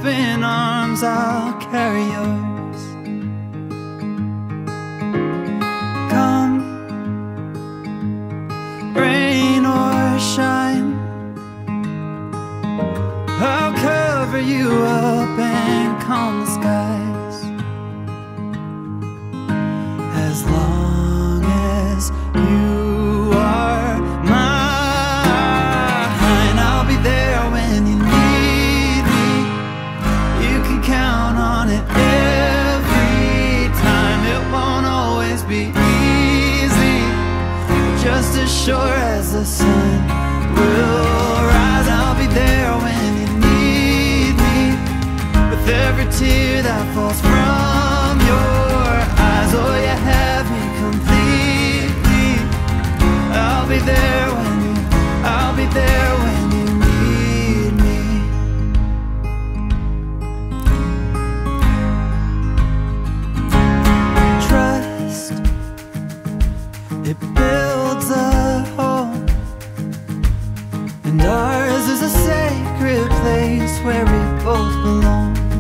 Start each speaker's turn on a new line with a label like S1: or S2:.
S1: open arms, I'll carry yours. Come, rain or shine, I'll cover you up and calm the skies. As long as you are mine, I'll be there when you need me. You can count on it every time. It won't always be easy, but just as sure as the sun will rise, I'll be there when you need me. With every tear that falls from your eyes, oh, you have me completely. I'll be there when you, I'll be there when you need me. Trust, it builds a home, and ours is a sacred place where we both belong.